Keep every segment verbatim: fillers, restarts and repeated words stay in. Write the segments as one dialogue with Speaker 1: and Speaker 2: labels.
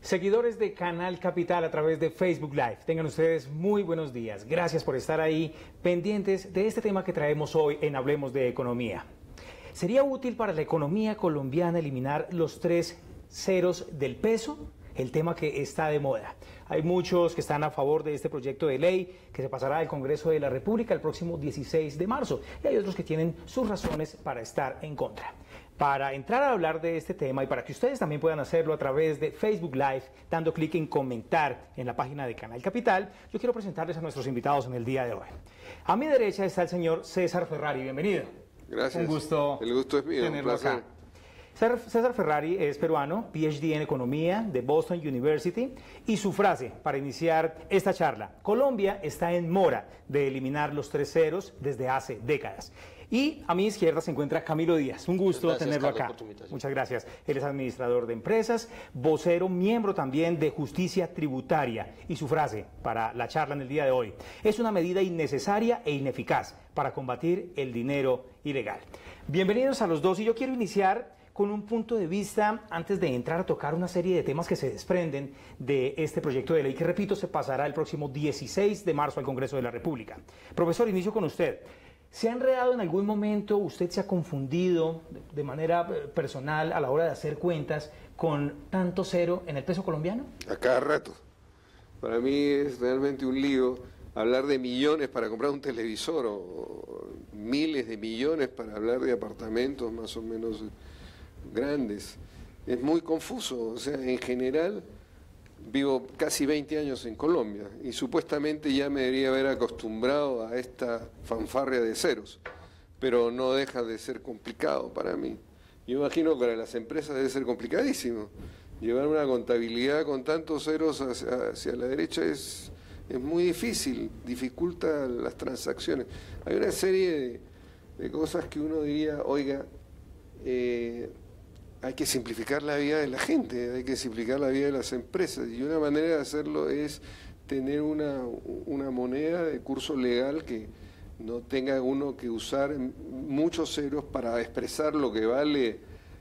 Speaker 1: Seguidores de Canal Capital a través de Facebook Live, tengan ustedes muy buenos días. Gracias por estar ahí pendientes de este tema que traemos hoy en Hablemos de Economía. ¿Sería útil para la economía colombiana eliminar los tres ceros del peso? El tema que está de moda. Hay muchos que están a favor de este proyecto de ley que se pasará al Congreso de la República el próximo dieciséis de marzo y hay otros que tienen sus razones para estar en contra. Para entrar a hablar de este tema y para que ustedes también puedan hacerlo a través de Facebook Live, dando clic en comentar en la página de Canal Capital, yo quiero presentarles a nuestros invitados en el día de hoy. A mi derecha está el señor César Ferrari, bienvenido.
Speaker 2: Gracias.
Speaker 1: Un gusto.
Speaker 2: El gusto es mío,
Speaker 1: tenerlo
Speaker 2: un placer.
Speaker 1: acá. César Ferrari es peruano, P H D en Economía de Boston University, y su frase para iniciar esta charla: Colombia está en mora de eliminar los tres ceros desde hace décadas. Y a mi izquierda se encuentra Camilo Díaz, un gusto
Speaker 3: gracias,
Speaker 1: tenerlo
Speaker 3: Carlos,
Speaker 1: acá.
Speaker 3: por tu invitación.
Speaker 1: Muchas gracias. Él es administrador de empresas, vocero, miembro también de Justicia Tributaria, y su frase para la charla en el día de hoy: es una medida innecesaria e ineficaz para combatir el dinero ilegal. Bienvenidos a los dos, y yo quiero iniciar con un punto de vista antes de entrar a tocar una serie de temas que se desprenden de este proyecto de ley que, repito, se pasará el próximo dieciséis de marzo al Congreso de la República. Profesor, inicio con usted. ¿Se ha enredado en algún momento, usted se ha confundido de manera personal a la hora de hacer cuentas con tanto cero en el peso colombiano?
Speaker 2: A cada rato. Para mí es realmente un lío hablar de millones para comprar un televisor o miles de millones para hablar de apartamentos más o menos grandes. Es muy confuso. O sea, en general vivo casi veinte años en Colombia y supuestamente ya me debería haber acostumbrado a esta fanfarria de ceros, pero no deja de ser complicado para mí. Yo imagino que para las empresas debe ser complicadísimo. Llevar una contabilidad con tantos ceros hacia, hacia la derecha es, es muy difícil, dificulta las transacciones. Hay una serie de, de cosas que uno diría, oiga, eh, hay que simplificar la vida de la gente, hay que simplificar la vida de las empresas, y una manera de hacerlo es tener una, una moneda de curso legal que no tenga uno que usar muchos ceros para expresar lo que vale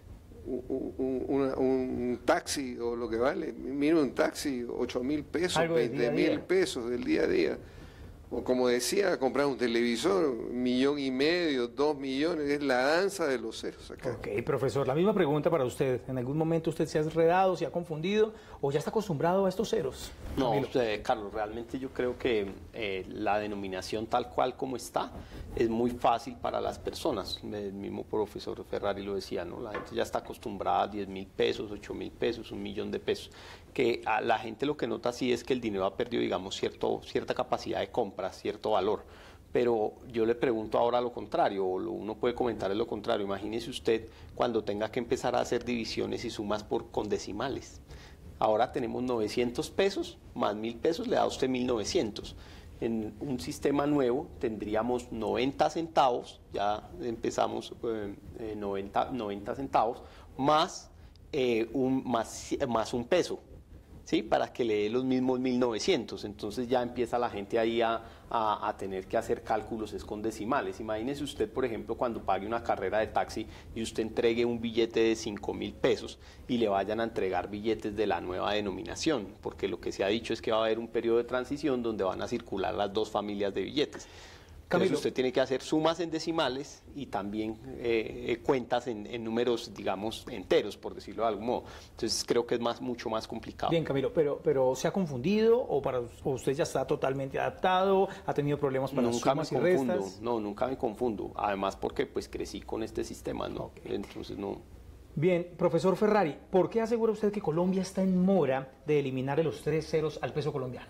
Speaker 2: un, un, una, un taxi o lo que vale. Mira, un taxi, ocho mil pesos, veinte mil pesos del día a día. O como decía, comprar un televisor, un millón y medio, dos millones, es la danza de los ceros acá.
Speaker 1: Ok, profesor, la misma pregunta para usted. ¿En algún momento usted se ha enredado, se ha confundido o ya está acostumbrado a estos ceros?
Speaker 3: No,
Speaker 1: Camilo.
Speaker 3: usted, Carlos, realmente yo creo que eh, la denominación tal cual como está es muy fácil para las personas. El mismo profesor Ferrari lo decía, ¿no? La gente ya está acostumbrada a diez mil pesos, ocho mil pesos, un millón de pesos. Que a la gente lo que nota sí es que el dinero ha perdido, digamos, cierto, cierta capacidad de compra, cierto valor. Pero yo le pregunto ahora lo contrario, o lo, uno puede comentar lo contrario. Imagínese usted cuando tenga que empezar a hacer divisiones y sumas por, con decimales. Ahora tenemos novecientos pesos, más mil pesos le da a usted mil novecientos. En un sistema nuevo tendríamos noventa centavos, ya empezamos eh, eh, noventa, noventa centavos, más, eh, un, más, más un peso. ¿Sí? Para que le dé los mismos mil novecientos, entonces ya empieza la gente ahí a, a, a tener que hacer cálculos es con decimales. Imagínese usted, por ejemplo, cuando pague una carrera de taxi y usted entregue un billete de cinco mil pesos y le vayan a entregar billetes de la nueva denominación, porque lo que se ha dicho es que va a haber un periodo de transición donde van a circular las dos familias de billetes. Entonces
Speaker 1: Camilo,
Speaker 3: usted tiene que hacer sumas en decimales y también eh, eh, cuentas en, en números, digamos, enteros, por decirlo de algún modo. Entonces creo que es más, mucho más complicado.
Speaker 1: bien, Camilo, pero, pero ¿se ha confundido o, para, o usted ya está totalmente adaptado? ¿Ha tenido problemas para
Speaker 3: Nunca
Speaker 1: sumas
Speaker 3: me
Speaker 1: y
Speaker 3: confundo,
Speaker 1: restas?
Speaker 3: no, nunca me confundo. Además porque pues crecí con este sistema, ¿no?
Speaker 1: Okay.
Speaker 3: Entonces no.
Speaker 1: Bien, profesor Ferrari, ¿por qué asegura usted que Colombia está en mora de eliminar los tres ceros al peso colombiano?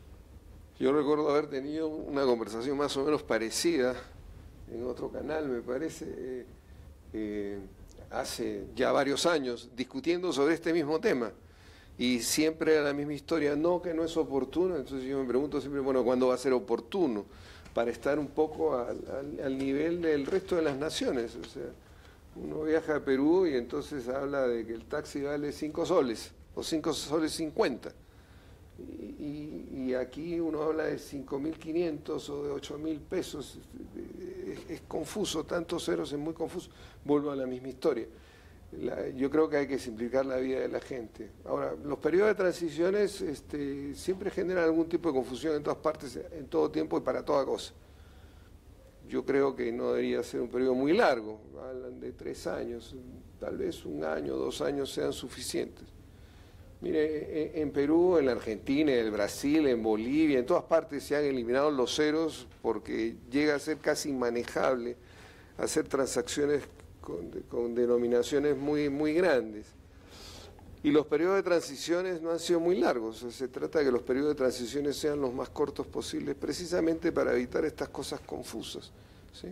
Speaker 2: Yo recuerdo haber tenido una conversación más o menos parecida en otro canal, me parece, eh, eh, hace ya varios años, discutiendo sobre este mismo tema. Y siempre era la misma historia, no, que no es oportuno. Entonces yo me pregunto siempre, bueno, ¿cuándo va a ser oportuno? Para estar un poco al, al, al nivel del resto de las naciones. O sea, uno viaja a Perú y entonces habla de que el taxi vale cinco soles, o cinco soles cincuenta. Y, y, y aquí uno habla de cinco mil quinientos o de ocho mil pesos, es, es confuso, tantos ceros es muy confuso, vuelvo a la misma historia. La, yo creo que hay que simplificar la vida de la gente. Ahora, los periodos de transiciones este, siempre generan algún tipo de confusión en todas partes, en todo tiempo y para toda cosa. Yo creo que no debería ser un periodo muy largo, hablan de tres años, tal vez un año, dos años sean suficientes. Mire, en Perú, en la Argentina, en el Brasil, en Bolivia, en todas partes se han eliminado los ceros porque llega a ser casi inmanejable hacer transacciones con, con denominaciones muy, muy grandes. Y los periodos de transiciones no han sido muy largos, o sea, se trata de que los periodos de transiciones sean los más cortos posibles, precisamente para evitar estas cosas confusas, ¿sí?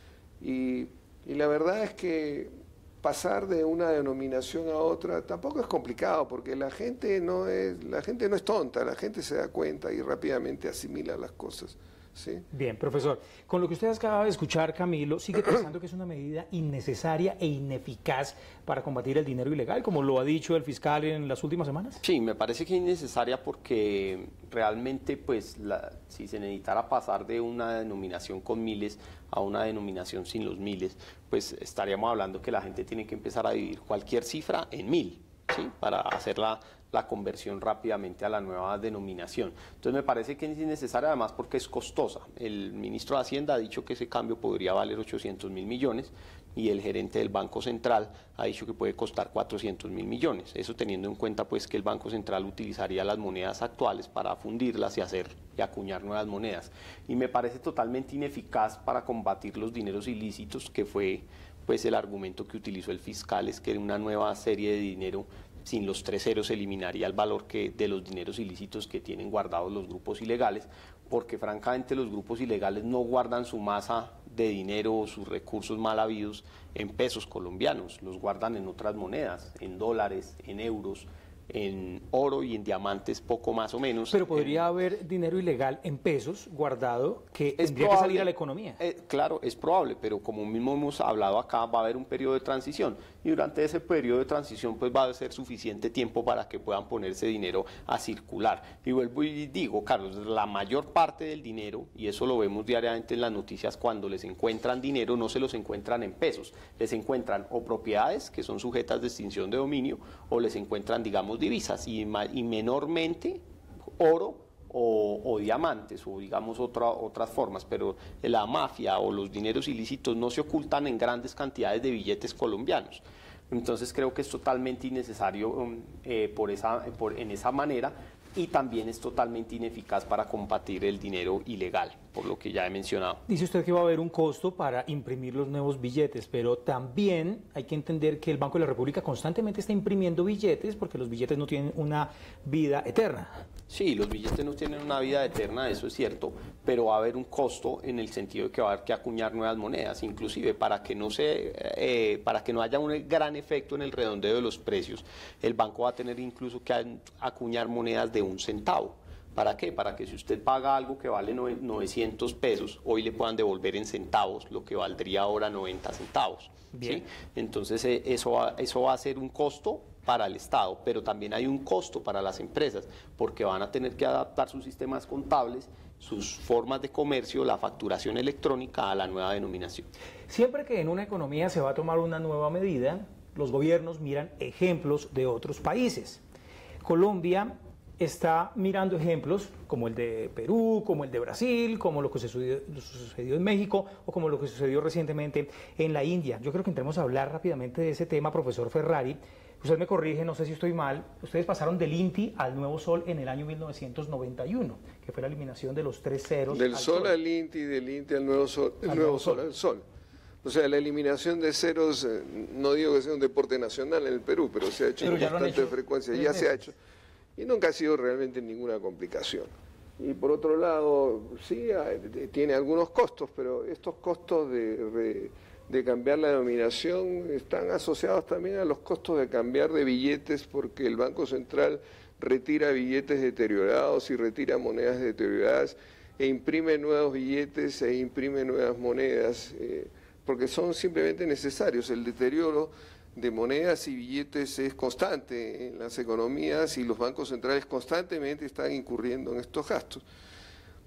Speaker 2: Y, y la verdad es que pasar de una denominación a otra tampoco es complicado, porque la gente no es, la gente no es tonta, la gente se da cuenta y rápidamente asimila las cosas. ¿Sí?
Speaker 1: Bien, profesor, con lo que usted acaba de escuchar, Camilo, ¿sigue pensando que es una medida innecesaria e ineficaz para combatir el dinero ilegal, como lo ha dicho el fiscal en las últimas semanas?
Speaker 3: Sí, me parece que es innecesaria porque realmente, pues, la, si se necesitara pasar de una denominación con miles a una denominación sin los miles, pues estaríamos hablando que la gente tiene que empezar a dividir cualquier cifra en mil, ¿sí? Para hacer la, la conversión rápidamente a la nueva denominación. Entonces me parece que es innecesaria, además porque es costosa. El ministro de Hacienda ha dicho que ese cambio podría valer ochocientos mil millones y el gerente del Banco Central ha dicho que puede costar cuatrocientos mil millones. Eso teniendo en cuenta pues que el Banco Central utilizaría las monedas actuales para fundirlas y hacer y acuñar nuevas monedas. Y me parece totalmente ineficaz para combatir los dineros ilícitos, que fue pues el argumento que utilizó el fiscal, es que una nueva serie de dinero sin los tres ceros eliminaría el valor que, de los dineros ilícitos que tienen guardados los grupos ilegales, porque francamente los grupos ilegales no guardan su masa de dinero o sus recursos mal habidos en pesos colombianos, los guardan en otras monedas, en dólares, en euros, en oro y en diamantes poco más o menos.
Speaker 1: Pero podría eh, haber dinero ilegal en pesos guardado que tendría
Speaker 3: probable,
Speaker 1: que salir a la economía.
Speaker 3: Eh, claro, es probable, pero como mismo hemos hablado acá, va a haber un periodo de transición y durante ese periodo de transición pues va a ser suficiente tiempo para que puedan ponerse dinero a circular. Y vuelvo y digo, Carlos, la mayor parte del dinero, y eso lo vemos diariamente en las noticias, cuando les encuentran dinero no se los encuentran en pesos, les encuentran o propiedades que son sujetas de extinción de dominio o les encuentran, digamos, divisas y, y menormente oro o, o diamantes o digamos otra, otras formas, pero la mafia o los dineros ilícitos no se ocultan en grandes cantidades de billetes colombianos. Entonces creo que es totalmente innecesario eh, por esa, por, en esa manera, y también es totalmente ineficaz para combatir el dinero ilegal, por lo que ya he mencionado.
Speaker 1: Dice usted que va a haber un costo para imprimir los nuevos billetes, pero también hay que entender que el Banco de la República constantemente está imprimiendo billetes porque los billetes no tienen una vida eterna.
Speaker 3: Sí, los billetes no tienen una vida eterna, eso es cierto, pero va a haber un costo en el sentido de que va a haber que acuñar nuevas monedas, inclusive para que no se, eh, para que no haya un gran efecto en el redondeo de los precios, el banco va a tener incluso que acuñar monedas de un centavo. ¿Para qué? Para que si usted paga algo que vale novecientos pesos, hoy le puedan devolver en centavos lo que valdría ahora noventa centavos. Bien. ¿Sí? Entonces eh, eso, va, eso va a ser un costo para el Estado, pero también hay un costo para las empresas, porque van a tener que adaptar sus sistemas contables, sus formas de comercio, la facturación electrónica a la nueva denominación.
Speaker 1: Siempre que en una economía se va a tomar una nueva medida, los gobiernos miran ejemplos de otros países. Colombia está mirando ejemplos como el de Perú, como el de Brasil, como lo que sucedió, lo sucedió en México o como lo que sucedió recientemente en la India. Yo creo que entremos a hablar rápidamente de ese tema, profesor Ferrari. Usted me corrige, no sé si estoy mal, ustedes pasaron del INTI al Nuevo Sol en el año mil novecientos noventa y uno, que fue la eliminación de los tres ceros.
Speaker 2: Del
Speaker 1: al
Speaker 2: Sol,
Speaker 1: sol
Speaker 2: al INTI, del INTI al Nuevo Sol, del Nuevo, nuevo sol, sol al Sol. O sea, la eliminación de ceros, eh, no digo que sea un deporte nacional en el Perú, pero se ha hecho con bastante frecuencia, ya se ha hecho. Y nunca ha sido realmente ninguna complicación. Y por otro lado, sí, tiene algunos costos, pero estos costos de, de, de cambiar la denominación están asociados también a los costos de cambiar de billetes, porque el Banco Central retira billetes deteriorados y retira monedas deterioradas e imprime nuevos billetes e imprime nuevas monedas, eh, porque son simplemente necesarios. El deterioro de monedas y billetes es constante en las economías y los bancos centrales constantemente están incurriendo en estos gastos. Pues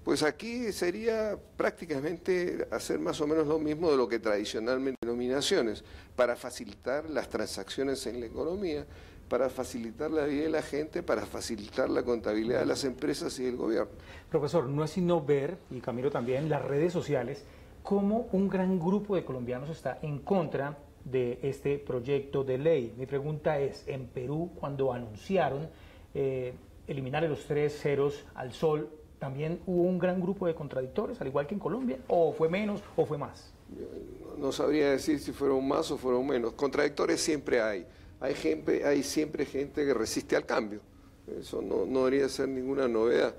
Speaker 2: Pues aquí sería prácticamente hacer más o menos lo mismo de lo que tradicionalmente denominaciones, para facilitar las transacciones en la economía, para facilitar la vida de la gente, para facilitar la contabilidad de las empresas y del gobierno.
Speaker 1: Profesor, no es sino ver, y Camilo también, las redes sociales, cómo un gran grupo de colombianos está en contra de este proyecto de ley. Mi pregunta es, en Perú, cuando anunciaron eh, eliminar los tres ceros al sol, ¿también hubo un gran grupo de contradictores, al igual que en Colombia? ¿O fue menos o fue más?
Speaker 2: No, no sabría decir si fueron más o fueron menos. Contradictores siempre hay. Hay, gente, hay siempre gente que resiste al cambio. Eso no, no debería ser ninguna novedad.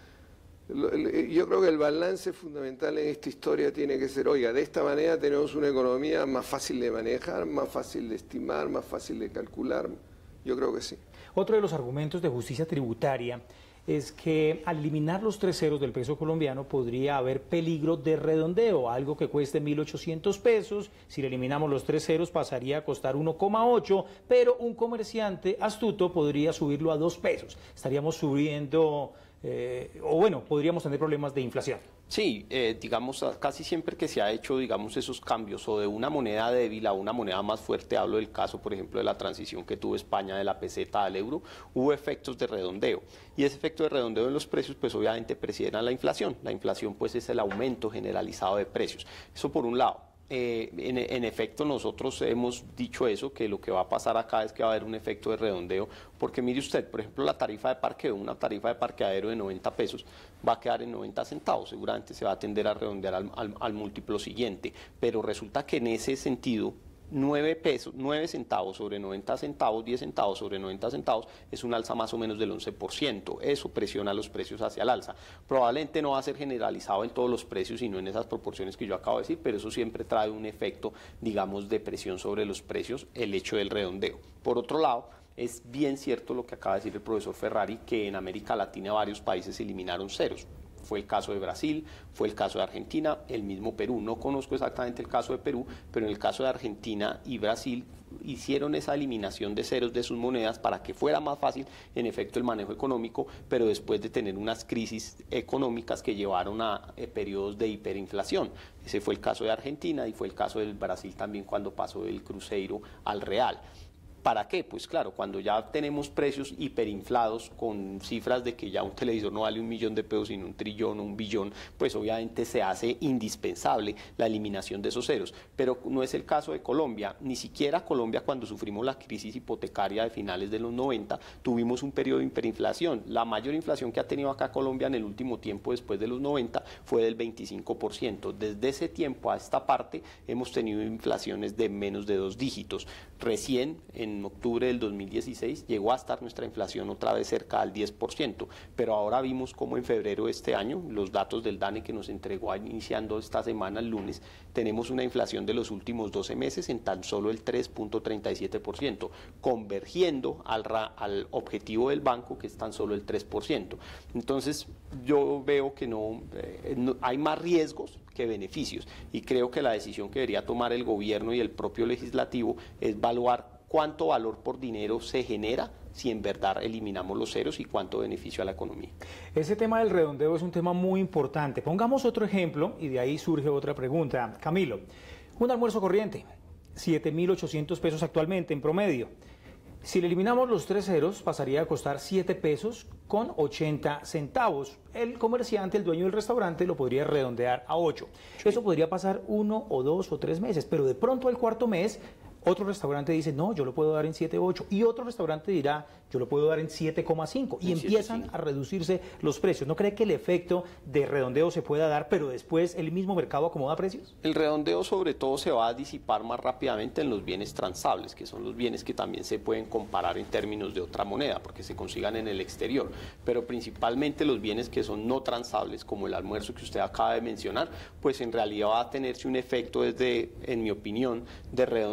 Speaker 2: Yo creo que el balance fundamental en esta historia tiene que ser, oiga, de esta manera tenemos una economía más fácil de manejar, más fácil de estimar, más fácil de calcular. Yo creo que sí.
Speaker 1: Otro de los argumentos de justicia tributaria es que al eliminar los tres ceros del peso colombiano podría haber peligro de redondeo, algo que cueste mil ochocientos pesos, si le eliminamos los tres ceros pasaría a costar uno coma ocho, pero un comerciante astuto podría subirlo a dos pesos. Estaríamos subiendo, eh, o bueno, podríamos tener problemas de inflación.
Speaker 3: Sí, eh, digamos, casi siempre que se ha hecho, digamos, esos cambios o de una moneda débil a una moneda más fuerte, hablo del caso, por ejemplo, de la transición que tuvo España de la peseta al euro, hubo efectos de redondeo. Y ese efecto de redondeo en los precios, pues obviamente presiden a la inflación. La inflación, pues, es el aumento generalizado de precios. Eso por un lado. Eh, en, en efecto, nosotros hemos dicho eso, que lo que va a pasar acá es que va a haber un efecto de redondeo, porque mire usted, por ejemplo, la tarifa de parqueo, una tarifa de parqueadero de noventa pesos va a quedar en noventa centavos, seguramente se va a tender a redondear al, al, al múltiplo siguiente, pero resulta que en ese sentido nueve pesos, nueve centavos sobre noventa centavos, diez centavos sobre noventa centavos, es un alza más o menos del once por ciento. Eso presiona los precios hacia el alza. Probablemente no va a ser generalizado en todos los precios, sino en esas proporciones que yo acabo de decir, pero eso siempre trae un efecto, digamos, de presión sobre los precios, el hecho del redondeo. Por otro lado, es bien cierto lo que acaba de decir el profesor Ferrari, que en América Latina varios países eliminaron ceros. Fue el caso de Brasil, fue el caso de Argentina, el mismo Perú. No conozco exactamente el caso de Perú, pero en el caso de Argentina y Brasil hicieron esa eliminación de ceros de sus monedas para que fuera más fácil, en efecto, el manejo económico, pero después de tener unas crisis económicas que llevaron a eh, periodos de hiperinflación. Ese fue el caso de Argentina y fue el caso del Brasil también cuando pasó del cruceiro al real. ¿Para qué? Pues claro, cuando ya tenemos precios hiperinflados con cifras de que ya un televisor no vale un millón de pesos sino un trillón o un billón, pues obviamente se hace indispensable la eliminación de esos ceros. Pero no es el caso de Colombia, ni siquiera Colombia cuando sufrimos la crisis hipotecaria de finales de los noventa, tuvimos un periodo de hiperinflación. La mayor inflación que ha tenido acá Colombia en el último tiempo después de los noventa fue del veinticinco por ciento. Desde ese tiempo a esta parte hemos tenido inflaciones de menos de dos dígitos. Recién, en octubre del dos mil dieciséis, llegó a estar nuestra inflación otra vez cerca al diez por ciento, pero ahora vimos como en febrero de este año, los datos del DANE que nos entregó iniciando esta semana el lunes, tenemos una inflación de los últimos doce meses en tan solo el tres punto treinta y siete por ciento, convergiendo al, al objetivo del banco que es tan solo el tres por ciento. Entonces yo veo que no, eh, no hay más riesgos que beneficios y creo que la decisión que debería tomar el gobierno y el propio legislativo es evaluar cuánto valor por dinero se genera si en verdad eliminamos los ceros y cuánto beneficio a la economía.
Speaker 1: Ese tema del redondeo es un tema muy importante. Pongamos otro ejemplo y de ahí surge otra pregunta. Camilo, un almuerzo corriente, siete mil ochocientos pesos actualmente en promedio. Si le eliminamos los tres ceros, pasaría a costar siete pesos con ochenta centavos. El comerciante, el dueño del restaurante, lo podría redondear a ocho. Sí. Eso podría pasar uno o dos o tres meses, pero de pronto al cuarto mes, otro restaurante dice, no, yo lo puedo dar en siete coma ocho, y otro restaurante dirá, yo lo puedo dar en siete coma cinco, y empiezan a reducirse los precios. ¿No cree que el efecto de redondeo se pueda dar, pero después el mismo mercado acomoda precios?
Speaker 3: El redondeo sobre todo se va a disipar más rápidamente en los bienes transables, que son los bienes que también se pueden comparar en términos de otra moneda, porque se consigan en el exterior, pero principalmente los bienes que son no transables, como el almuerzo que usted acaba de mencionar, pues en realidad va a tenerse un efecto desde, en mi opinión, de redondeo.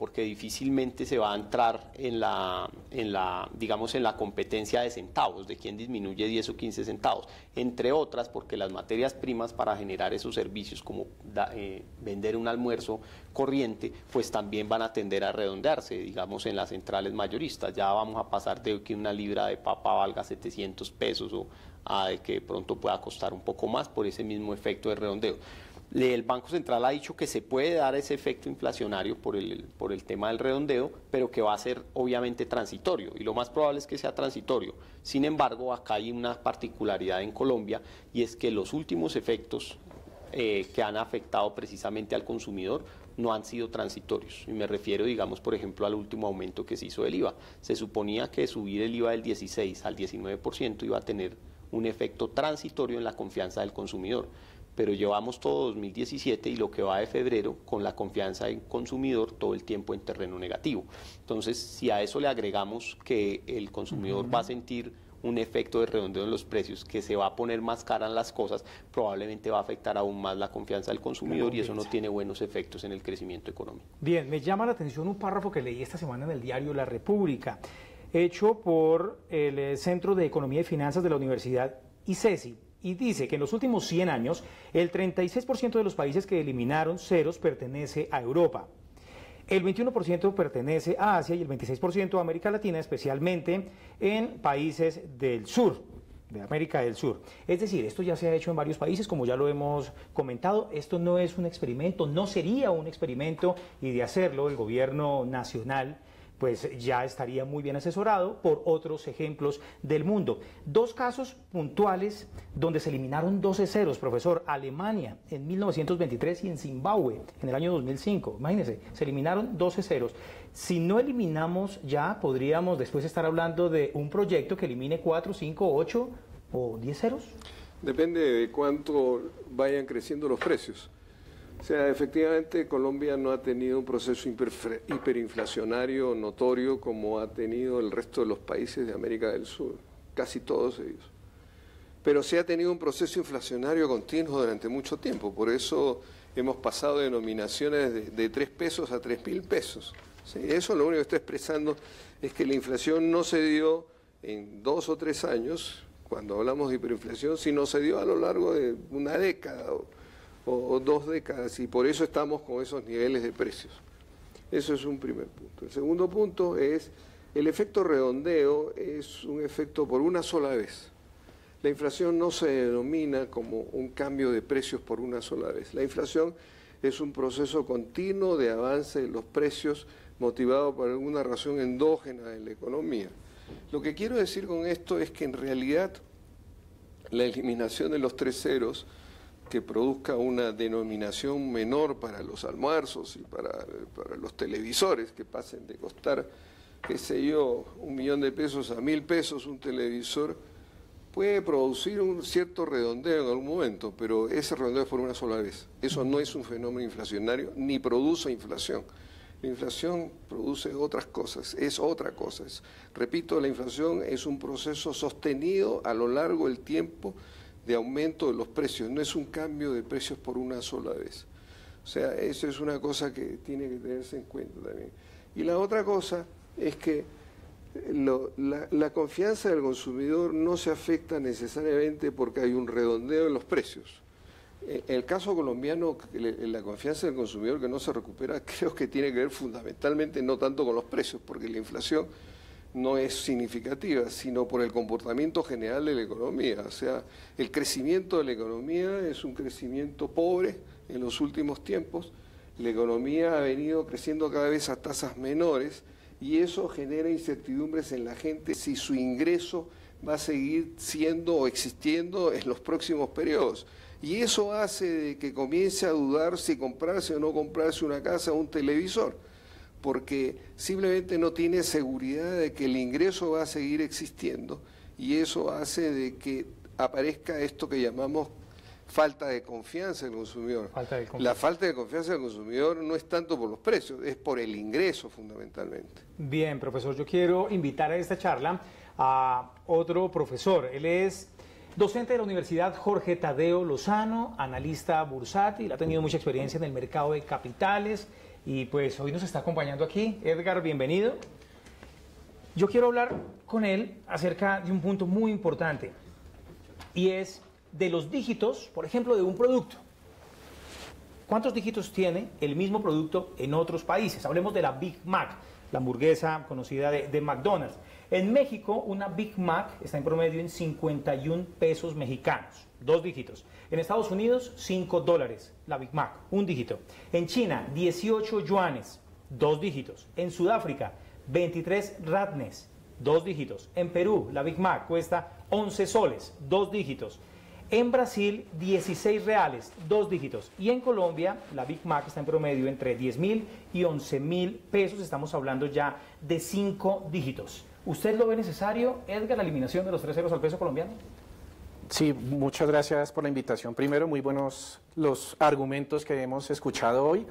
Speaker 3: porque difícilmente se va a entrar en la, en la, digamos, en la competencia de centavos, de quién disminuye diez o quince centavos, entre otras porque las materias primas para generar esos servicios como da, eh, vender un almuerzo corriente, pues también van a tender a redondearse, digamos, en las centrales mayoristas. Ya vamos a pasar de que una libra de papa valga setecientos pesos o a de que de pronto pueda costar un poco más por ese mismo efecto de redondeo. El Banco Central ha dicho que se puede dar ese efecto inflacionario por el, por el tema del redondeo, pero que va a ser obviamente transitorio, y lo más probable es que sea transitorio. Sin embargo, acá hay una particularidad en Colombia, y es que los últimos efectos eh, que han afectado precisamente al consumidor no han sido transitorios. Y me refiero, digamos, por ejemplo, al último aumento que se hizo del I V A. Se suponía que subir el I V A del dieciséis al diecinueve por ciento iba a tener un efecto transitorio en la confianza del consumidor, pero llevamos todo dos mil diecisiete y lo que va de febrero con la confianza del consumidor todo el tiempo en terreno negativo. Entonces, si a eso le agregamos que el consumidor uh-huh. va a sentir un efecto de redondeo en los precios, que se va a poner más caras las cosas, probablemente va a afectar aún más la confianza del consumidor y eso no tiene buenos efectos en el crecimiento económico.
Speaker 1: Bien, me llama la atención un párrafo que leí esta semana en el diario La República, hecho por el Centro de Economía y Finanzas de la Universidad ICESI, y dice que en los últimos cien años el treinta y seis por ciento de los países que eliminaron ceros pertenece a Europa, el veintiuno por ciento pertenece a Asia y el veintiséis por ciento a América Latina, especialmente en países del sur, de América del Sur. Es decir, esto ya se ha hecho en varios países, como ya lo hemos comentado. Esto no es un experimento, no sería un experimento, y de hacerlo el gobierno nacional pues ya estaría muy bien asesorado por otros ejemplos del mundo. Dos casos puntuales donde se eliminaron doce ceros, profesor: Alemania en mil novecientos veintitrés y en Zimbabue en el año dos mil cinco. Imagínense, se eliminaron doce ceros. Si no eliminamos ya, podríamos después estar hablando de un proyecto que elimine cuatro, cinco, ocho o diez ceros.
Speaker 2: Depende de cuánto vayan creciendo los precios. O sea, efectivamente Colombia no ha tenido un proceso hiperinflacionario notorio como ha tenido el resto de los países de América del Sur, casi todos ellos. Pero sí ha tenido un proceso inflacionario continuo durante mucho tiempo, por eso hemos pasado de denominaciones de, de tres pesos a tres mil pesos. ¿Sí? Eso lo único que está expresando es que la inflación no se dio en dos o tres años, cuando hablamos de hiperinflación, sino se dio a lo largo de una década o, o dos décadas, y por eso estamos con esos niveles de precios. Eso es un primer punto. El segundo punto es, el efecto redondeo es un efecto por una sola vez. La inflación no se denomina como un cambio de precios por una sola vez. La inflación es un proceso continuo de avance de los precios motivado por alguna razón endógena en la economía. Lo que quiero decir con esto es que en realidad la eliminación de los tres ceros que produzca una denominación menor para los almuerzos y para, para los televisores, que pasen de costar, qué sé yo, un millón de pesos a mil pesos un televisor, puede producir un cierto redondeo en algún momento, pero ese redondeo es por una sola vez. Eso no es un fenómeno inflacionario, ni produce inflación. La inflación produce otras cosas, es otra cosa. Es, repito, la inflación es un proceso sostenido a lo largo del tiempo de aumento de los precios, no es un cambio de precios por una sola vez. O sea, eso es una cosa que tiene que tenerse en cuenta también. Y la otra cosa es que lo, la, la confianza del consumidor no se afecta necesariamente porque hay un redondeo en los precios. En el caso colombiano, la confianza del consumidor que no se recupera, creo que tiene que ver fundamentalmente no tanto con los precios, porque la inflación no es significativa, sino por el comportamiento general de la economía. O sea, el crecimiento de la economía es un crecimiento pobre en los últimos tiempos. La economía ha venido creciendo cada vez a tasas menores y eso genera incertidumbres en la gente si su ingreso va a seguir siendo o existiendo en los próximos periodos. Y eso hace de que comience a dudar si comprarse o no comprarse una casa o un televisor, porque simplemente no tiene seguridad de que el ingreso va a seguir existiendo, y eso hace de que aparezca esto que llamamos falta de confianza del consumidor. Falta de confianza. La falta de confianza del consumidor no es tanto por los precios, es por el ingreso fundamentalmente.
Speaker 1: Bien, profesor, yo quiero invitar a esta charla a otro profesor. Él es docente de la Universidad Jorge Tadeo Lozano, analista bursátil, ha tenido mucha experiencia en el mercado de capitales, y pues hoy nos está acompañando aquí. Edgar, bienvenido. Yo quiero hablar con él acerca de un punto muy importante y es de los dígitos, por ejemplo, de un producto. ¿Cuántos dígitos tiene el mismo producto en otros países? Hablemos de la Big Mac, la hamburguesa conocida de, de McDonald's. En México, una Big Mac está en promedio en cincuenta y un pesos mexicanos, dos dígitos. En Estados Unidos, cinco dólares, la Big Mac, un dígito. En China, dieciocho yuanes, dos dígitos. En Sudáfrica, veintitrés ratnes, dos dígitos. En Perú, la Big Mac cuesta once soles, dos dígitos. En Brasil, dieciséis reales, dos dígitos. Y en Colombia, la Big Mac está en promedio entre diez mil y once mil pesos. Estamos hablando ya de cinco dígitos. ¿Usted lo ve necesario, Edgar, la eliminación de los tres ceros al peso colombiano?
Speaker 4: Sí, muchas gracias por la invitación. Primero, muy buenos los argumentos que hemos escuchado hoy.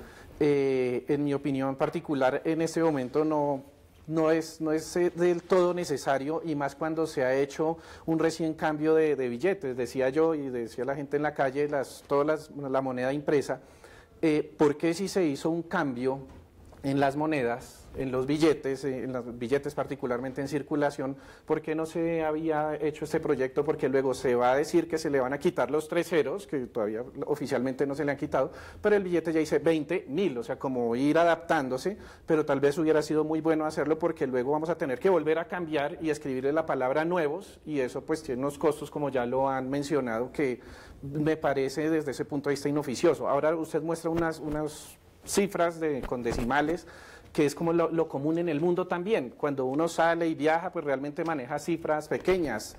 Speaker 4: Eh, en mi opinión particular, en este momento no, no, es, no es del todo necesario, y más cuando se ha hecho un recién cambio de, de billetes. Decía yo y decía la gente en la calle, las, todas las, la moneda impresa, eh, ¿por qué si se hizo un cambio en las monedas, en los billetes, en los billetes particularmente en circulación, por qué no se había hecho este proyecto? Porque luego se va a decir que se le van a quitar los tres ceros, que todavía oficialmente no se le han quitado, pero el billete ya dice veinte mil, o sea, como ir adaptándose, pero tal vez hubiera sido muy bueno hacerlo, porque luego vamos a tener que volver a cambiar y escribirle la palabra nuevos, y eso pues tiene unos costos, como ya lo han mencionado, que me parece desde ese punto de vista inoficioso. Ahora usted muestra unas, unas cifras de, con decimales, que es como lo, lo común en el mundo también. Cuando uno sale y viaja, pues realmente maneja cifras pequeñas,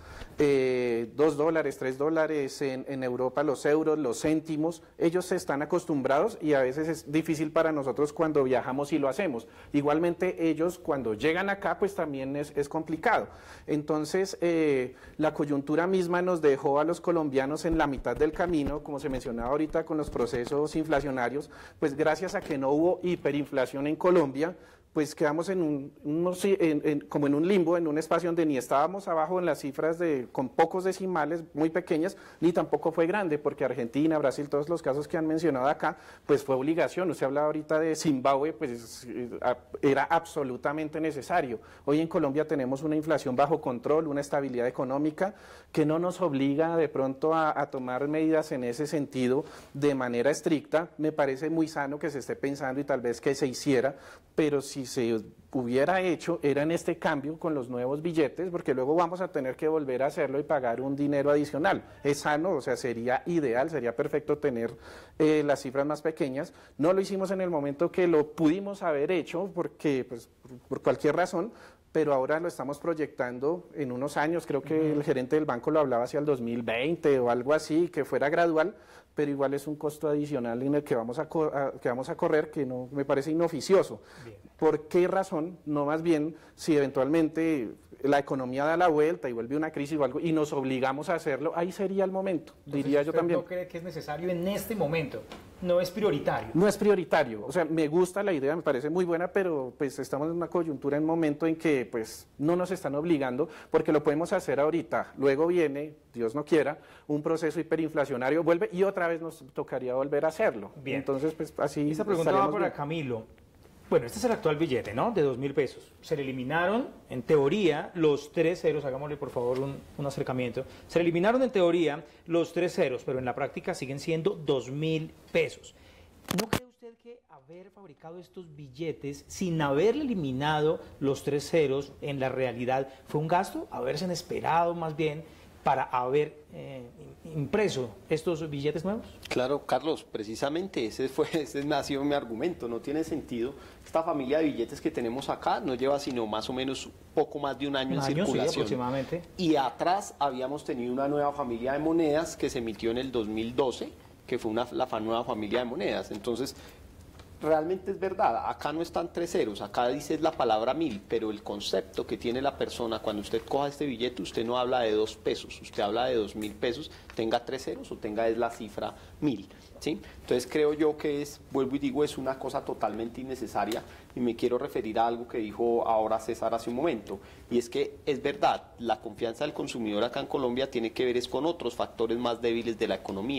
Speaker 4: eh, dos dólares, tres dólares, en, en Europa los euros, los céntimos, ellos se están acostumbrados, y a veces es difícil para nosotros cuando viajamos y lo hacemos. Igualmente ellos cuando llegan acá, pues también es, es complicado. Entonces, eh, la coyuntura misma nos dejó a los colombianos en la mitad del camino, como se mencionaba ahorita con los procesos inflacionarios, pues gracias a que no hubo hiperinflación en Colombia, pues quedamos en un, unos, en, en, como en un limbo, en un espacio donde ni estábamos abajo en las cifras de, con pocos decimales, muy pequeñas, ni tampoco fue grande, porque Argentina, Brasil, todos los casos que han mencionado acá, pues fue obligación. Usted hablaba ahorita de Zimbabue, pues era absolutamente necesario. Hoy en Colombia tenemos una inflación bajo control, una estabilidad económica que no nos obliga de pronto a, a tomar medidas en ese sentido de manera estricta. Me parece muy sano que se esté pensando y tal vez que se hiciera, pero si se hubiera hecho, era en este cambio con los nuevos billetes, porque luego vamos a tener que volver a hacerlo y pagar un dinero adicional. Es sano, o sea, sería ideal, sería perfecto tener eh, las cifras más pequeñas. No lo hicimos en el momento que lo pudimos haber hecho, porque pues, por, por cualquier razón, pero ahora lo estamos proyectando en unos años. Creo que el gerente del banco lo hablaba hacia el dos mil veinte o algo así, que fuera gradual, pero igual es un costo adicional en el que vamos a, a, que vamos a correr, que no me parece inoficioso. Bien. ¿Por qué razón? No, más bien, si eventualmente la economía da la vuelta y vuelve una crisis o algo y nos obligamos a hacerlo, ahí sería el momento, entonces, diría yo también.
Speaker 1: ¿No cree que es necesario en este momento? No es prioritario.
Speaker 4: No es prioritario, o sea, me gusta la idea, me parece muy buena, pero pues estamos en una coyuntura, en un momento en que pues no nos están obligando, porque lo podemos hacer ahorita, luego viene, Dios no quiera, un proceso hiperinflacionario, vuelve y otra vez nos tocaría volver a hacerlo.
Speaker 1: Bien.
Speaker 4: Entonces, pues así.
Speaker 1: Esta pregunta va para Camilo. Bueno, este es el actual billete, ¿no? De dos mil pesos. Se le eliminaron, en teoría, los tres ceros. Hagámosle, por favor, un, un acercamiento. Se le eliminaron, en teoría, los tres ceros, pero en la práctica siguen siendo dos mil pesos. ¿No cree usted que haber fabricado estos billetes sin haberle eliminado los tres ceros, en la realidad, fue un gasto? ¿Haberse esperado, más bien, para haber eh, impreso estos billetes nuevos?
Speaker 3: Claro, Carlos, precisamente ese fue ese ha sido mi argumento. No tiene sentido. Esta familia de billetes que tenemos acá no lleva sino más o menos poco más de un año
Speaker 1: un
Speaker 3: en
Speaker 1: año,
Speaker 3: circulación.
Speaker 1: Sí, aproximadamente.
Speaker 3: Y atrás habíamos tenido una nueva familia de monedas que se emitió en el dos mil doce, que fue una, la nueva familia de monedas. Entonces, realmente es verdad, acá no están tres ceros, acá dice la palabra mil, pero el concepto que tiene la persona cuando usted coja este billete, usted no habla de dos pesos, usted habla de dos mil pesos, tenga tres ceros o tenga es la cifra mil, ¿sí? Entonces creo yo que es, vuelvo y digo, es una cosa totalmente innecesaria, y me quiero referir a algo que dijo ahora César hace un momento, y es que es verdad, la confianza del consumidor acá en Colombia tiene que ver es con otros factores más débiles de la economía,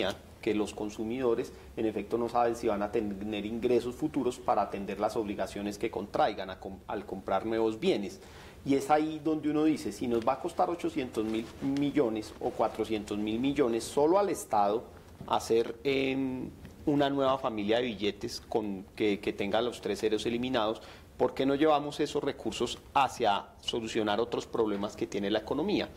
Speaker 3: que los consumidores en efecto no saben si van a tener ingresos futuros para atender las obligaciones que contraigan a com- al comprar nuevos bienes. Y es ahí donde uno dice, si nos va a costar ochocientos mil millones o cuatrocientos mil millones solo al Estado hacer eh, una nueva familia de billetes con, que, que tenga los tres ceros eliminados, ¿por qué no llevamos esos recursos hacia solucionar otros problemas que tiene la economía?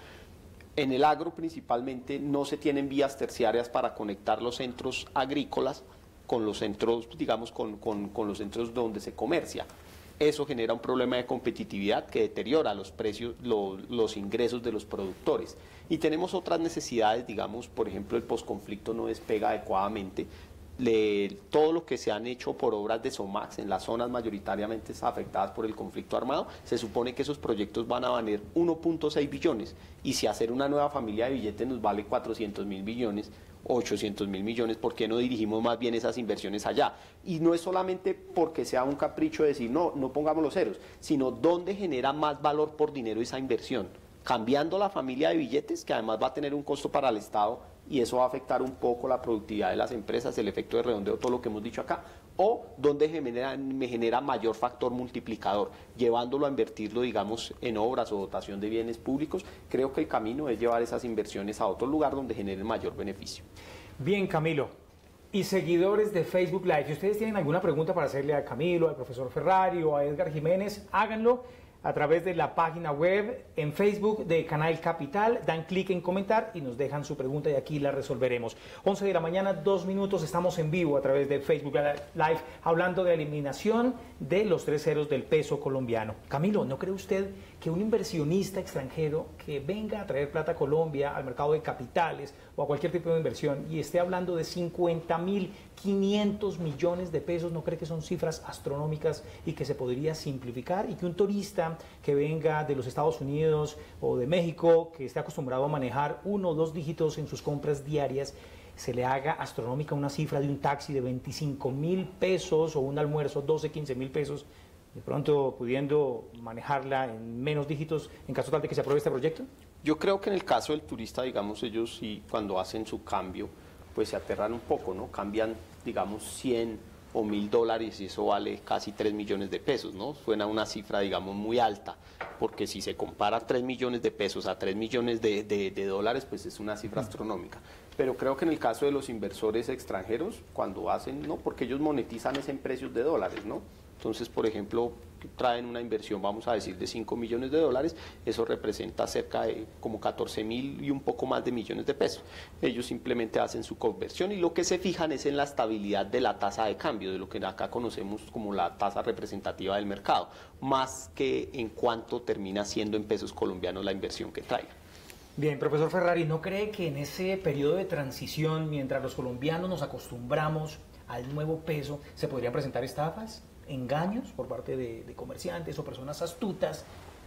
Speaker 3: En el agro principalmente no se tienen vías terciarias para conectar los centros agrícolas con los centros, digamos, con, con, con los centros donde se comercia. Eso genera un problema de competitividad que deteriora los precios, lo, los ingresos de los productores. Y tenemos otras necesidades, digamos, por ejemplo, el posconflicto no despega adecuadamente. Le, todo lo que se han hecho por obras de SOMAX en las zonas mayoritariamente afectadas por el conflicto armado, se supone que esos proyectos van a valer uno punto seis billones y si hacer una nueva familia de billetes nos vale cuatrocientos mil millones, ochocientos mil millones, ¿por qué no dirigimos más bien esas inversiones allá? Y no es solamente porque sea un capricho de decir no, no pongamos los ceros, sino dónde genera más valor por dinero esa inversión, cambiando la familia de billetes, que además va a tener un costo para el Estado y eso va a afectar un poco la productividad de las empresas, el efecto de redondeo, todo lo que hemos dicho acá, o donde genera, me genera mayor factor multiplicador, llevándolo a invertirlo, digamos, en obras o dotación de bienes públicos. Creo que el camino es llevar esas inversiones a otro lugar donde generen mayor beneficio.
Speaker 1: Bien, Camilo. Y seguidores de Facebook Live, si ustedes tienen alguna pregunta para hacerle a Camilo, al profesor Ferrari o a Edgar Jiménez, háganlo a través de la página web en Facebook de Canal Capital, dan clic en comentar y nos dejan su pregunta y aquí la resolveremos. once de la mañana, dos minutos, estamos en vivo a través de Facebook Live hablando de eliminación de los tres ceros del peso colombiano. Camilo, ¿no cree usted que un inversionista extranjero que venga a traer plata a Colombia, al mercado de capitales o a cualquier tipo de inversión y esté hablando de cincuenta mil quinientos millones de pesos, no cree que son cifras astronómicas y que se podría simplificar y que un turista que venga de los Estados Unidos o de México, que esté acostumbrado a manejar uno o dos dígitos en sus compras diarias, se le haga astronómica una cifra de un taxi de veinticinco mil pesos o un almuerzo doce, quince mil pesos, de pronto pudiendo manejarla en menos dígitos en caso tal de que se apruebe este proyecto?
Speaker 3: Yo creo que en el caso del turista, digamos, ellos sí, cuando hacen su cambio, pues se aterran un poco, ¿no? Cambian, digamos, cien o mil dólares y eso vale casi tres millones de pesos, ¿no? Suena una cifra, digamos, muy alta, porque si se compara tres millones de pesos a tres millones de, de, de dólares, pues es una cifra astronómica. Pero creo que en el caso de los inversores extranjeros, cuando hacen, ¿no? Porque ellos monetizan es en precios de dólares, ¿no? Entonces, por ejemplo, traen una inversión, vamos a decir, de cinco millones de dólares, eso representa cerca de como catorce mil y un poco más de millones de pesos. Ellos simplemente hacen su conversión y lo que se fijan es en la estabilidad de la tasa de cambio, de lo que acá conocemos como la tasa representativa del mercado, más que en cuánto termina siendo en pesos colombianos la inversión que traiga.
Speaker 1: Bien, profesor Ferrari, ¿no cree que en ese periodo de transición, mientras los colombianos nos acostumbramos al nuevo peso, se podrían presentar estafas, engaños por parte de, de comerciantes o personas astutas?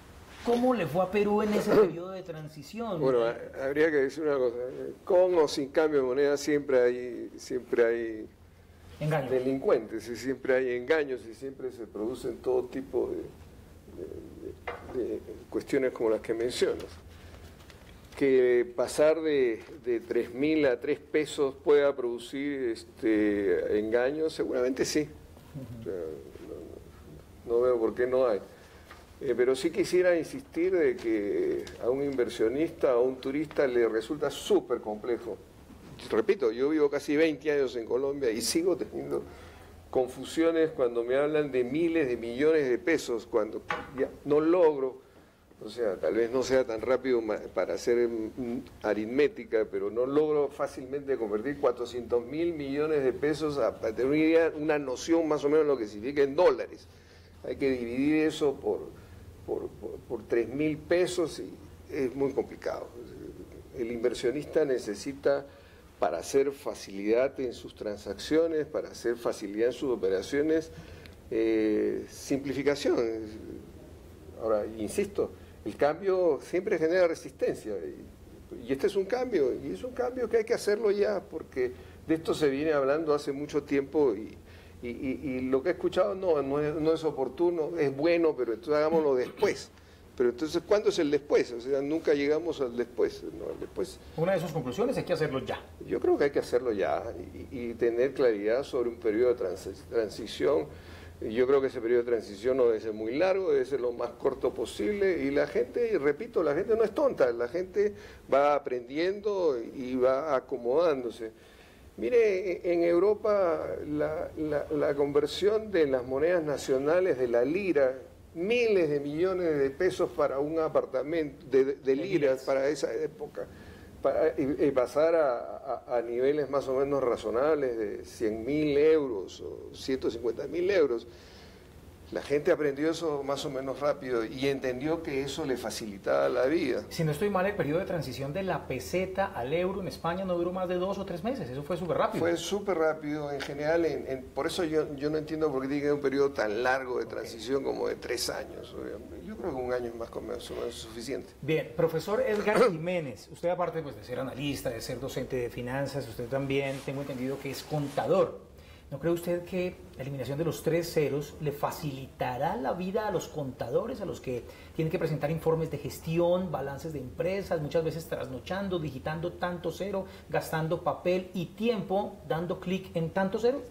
Speaker 1: ¿Cómo le fue a Perú en ese periodo de transición?
Speaker 2: Bueno, habría que decir una cosa, con o sin cambio de moneda siempre hay, siempre hay
Speaker 1: engaños,
Speaker 2: delincuentes, y siempre hay engaños y siempre se producen todo tipo de, de, de cuestiones como las que mencionas. Que pasar de, de tres mil a tres pesos pueda producir este, engaños, seguramente sí. O sea, no, no veo por qué no hay. Eh, pero sí quisiera insistir de que a un inversionista, a un turista le resulta súper complejo. Repito, yo vivo casi veinte años en Colombia y sigo teniendo confusiones cuando me hablan de miles de millones de pesos, cuando ya no logro. O sea, tal vez no sea tan rápido para hacer aritmética, pero no logro fácilmente convertir cuatrocientos mil millones de pesos a, a tener una, idea, una noción más o menos de lo que significa en dólares. Hay que dividir eso por, por, por, por tres mil pesos y es muy complicado. El inversionista necesita, para hacer facilidad en sus transacciones, para hacer facilidad en sus operaciones, eh, simplificación. Ahora, insisto, el cambio siempre genera resistencia y, y este es un cambio, y es un cambio que hay que hacerlo ya, porque de esto se viene hablando hace mucho tiempo y, y, y, y lo que he escuchado no, no es, no es oportuno, es bueno, pero entonces hagámoslo después. Pero entonces, ¿cuándo es el después? O sea, nunca llegamos al después, ¿no? Al después.
Speaker 1: Una de sus conclusiones, hay que hacerlo ya.
Speaker 2: Yo creo que hay que hacerlo ya y, y tener claridad sobre un periodo de trans, transición. Yo creo que ese periodo de transición no debe ser muy largo, debe ser lo más corto posible y la gente, y repito, la gente no es tonta, la gente va aprendiendo y va acomodándose. Mire, en Europa la, la, la conversión de las monedas nacionales de la lira, miles de millones de pesos para un apartamento, de, de, de liras para esa época, para, y, y pasar a, a, a niveles más o menos razonables de cien mil euros o ciento cincuenta mil euros. La gente aprendió eso más o menos rápido y entendió que eso le facilitaba la vida.
Speaker 1: Si no estoy mal, el periodo de transición de la peseta al euro en España no duró más de dos o tres meses, eso fue súper rápido.
Speaker 2: Fue súper rápido, en general, en, en, por eso yo, yo no entiendo por qué tiene que haber un periodo tan largo de transición como de tres años. Yo creo que un año es más o menos suficiente.
Speaker 1: Bien, profesor Edgar Jiménez, usted aparte pues, de ser analista, de ser docente de finanzas, usted también tengo entendido que es contador. ¿No cree usted que la eliminación de los tres ceros le facilitará la vida a los contadores, a los que tienen que presentar informes de gestión, balances de empresas, muchas veces trasnochando, digitando tanto cero, gastando papel y tiempo, dando clic en tanto cero?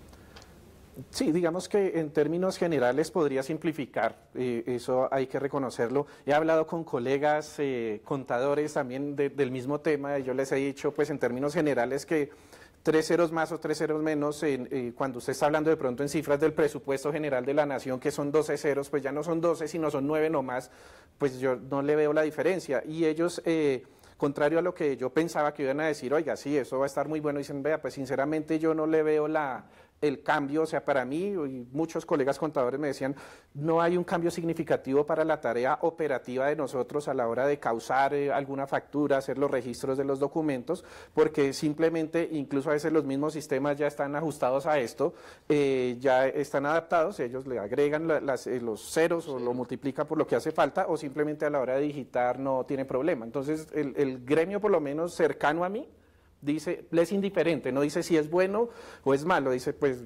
Speaker 4: Sí, digamos que en términos generales podría simplificar, eh, eso hay que reconocerlo. He hablado con colegas eh, contadores también de, del mismo tema, y yo les he dicho pues en términos generales que tres ceros más o tres ceros menos, en, eh, cuando usted está hablando de pronto en cifras del presupuesto general de la nación, que son doce ceros, pues ya no son doce, sino son nueve nomás, pues yo no le veo la diferencia. Y ellos, eh, contrario a lo que yo pensaba que iban a decir, oiga, sí, eso va a estar muy bueno, dicen, vea, pues sinceramente yo no le veo la... el cambio, o sea, para mí, y muchos colegas contadores me decían, no hay un cambio significativo para la tarea operativa de nosotros a la hora de causar eh, alguna factura, hacer los registros de los documentos, porque simplemente, incluso a veces los mismos sistemas ya están ajustados a esto, eh, ya están adaptados, ellos le agregan la, las, eh, los ceros o lo multiplican por lo que hace falta, o simplemente a la hora de digitar no tiene problema. Entonces, el, el gremio, por lo menos cercano a mí, dice, le es indiferente, no dice si es bueno o es malo, dice pues,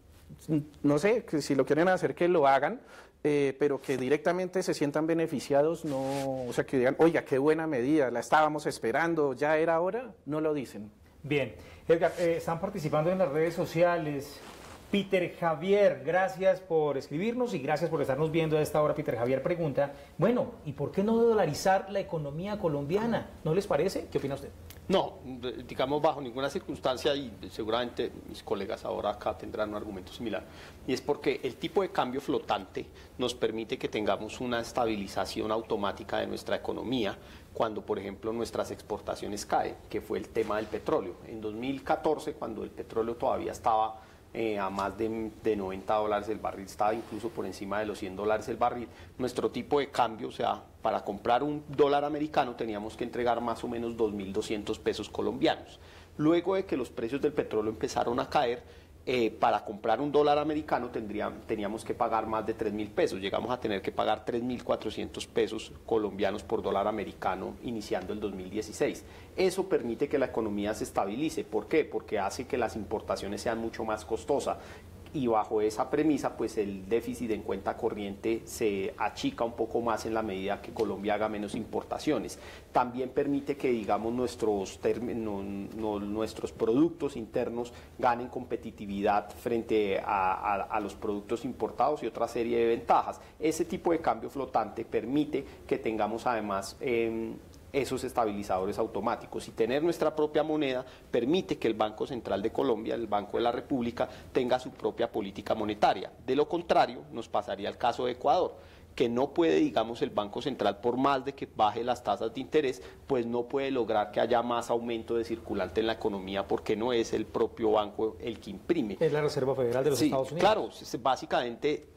Speaker 4: no sé, que si lo quieren hacer que lo hagan, eh, pero que directamente se sientan beneficiados, no, o sea, que digan, oiga, qué buena medida, la estábamos esperando, ya era hora, no lo dicen.
Speaker 1: Bien, Edgar, eh, están participando en las redes sociales. Peter Javier, gracias por escribirnos y gracias por estarnos viendo a esta hora. Peter Javier pregunta, bueno, ¿y por qué no dolarizar la economía colombiana? ¿No les parece? ¿Qué opina usted?
Speaker 3: No, digamos bajo ninguna circunstancia, y seguramente mis colegas ahora acá tendrán un argumento similar, y es porque el tipo de cambio flotante nos permite que tengamos una estabilización automática de nuestra economía cuando, por ejemplo, nuestras exportaciones caen, que fue el tema del petróleo. En dos mil catorce, cuando el petróleo todavía estaba Eh, a más de, de noventa dólares el barril, estaba incluso por encima de los cien dólares el barril, nuestro tipo de cambio, o sea, para comprar un dólar americano teníamos que entregar más o menos dos mil doscientos pesos colombianos. Luego de que los precios del petróleo empezaron a caer, eh, para comprar un dólar americano tendrían, teníamos que pagar más de tres mil pesos, llegamos a tener que pagar tres mil cuatrocientos pesos colombianos por dólar americano iniciando el dos mil dieciséis. Eso permite que la economía se estabilice. ¿Por qué? Porque hace que las importaciones sean mucho más costosas. Y bajo esa premisa, pues el déficit en cuenta corriente se achica un poco más en la medida que Colombia haga menos importaciones. También permite que, digamos, nuestros, no, no, nuestros productos internos ganen competitividad frente a, a, a los productos importados y otra serie de ventajas. Ese tipo de cambio flotante permite que tengamos además Eh, esos estabilizadores automáticos, y tener nuestra propia moneda permite que el Banco Central de Colombia, el Banco de la República, tenga su propia política monetaria. De lo contrario, nos pasaría el caso de Ecuador, que no puede, digamos, el Banco Central, por más de que baje las tasas de interés, pues no puede lograr que haya más aumento de circulante en la economía, porque no es el propio banco el que imprime.
Speaker 1: Es la Reserva Federal de los
Speaker 3: sí,
Speaker 1: Estados Unidos.
Speaker 3: Claro, básicamente,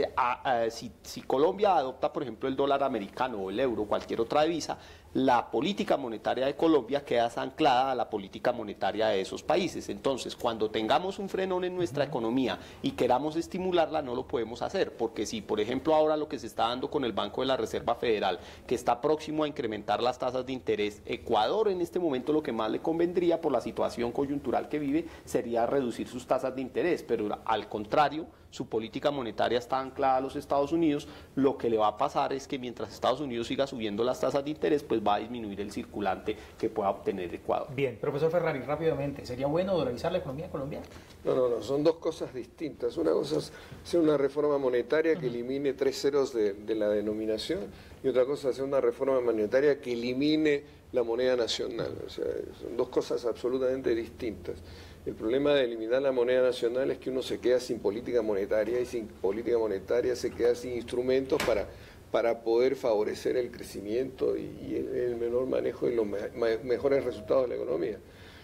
Speaker 3: a, a, si, si Colombia adopta, por ejemplo, el dólar americano o el euro, cualquier otra divisa, la política monetaria de Colombia queda anclada a la política monetaria de esos países. Entonces, cuando tengamos un frenón en nuestra economía y queramos estimularla, no lo podemos hacer, porque si, por ejemplo, ahora lo que se está dando con el Banco de la Reserva Federal, que está próximo a incrementar las tasas de interés, Ecuador en este momento lo que más le convendría por la situación coyuntural que vive sería reducir sus tasas de interés, pero al contrario, su política monetaria está anclada a los Estados Unidos, lo que le va a pasar es que mientras Estados Unidos siga subiendo las tasas de interés, pues va a disminuir el circulante que pueda obtener Ecuador.
Speaker 1: Bien, profesor Ferrari, rápidamente, ¿sería bueno dolarizar la economía colombiana?
Speaker 2: No, no, no, son dos cosas distintas. Una cosa es hacer una reforma monetaria que elimine tres ceros de, de la denominación y otra cosa es hacer una reforma monetaria que elimine la moneda nacional. O sea, son dos cosas absolutamente distintas. El problema de eliminar la moneda nacional es que uno se queda sin política monetaria y sin política monetaria se queda sin instrumentos para, para poder favorecer el crecimiento y, y el, el menor manejo y los me, mejores resultados de la economía.